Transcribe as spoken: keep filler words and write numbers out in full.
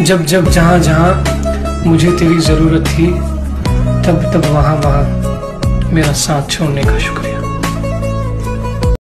जब जब जहाँ जहाँ मुझे तेरी ज़रूरत थी, तब तब वहाँ वहाँ मेरा साथ छोड़ने का शुक्रिया।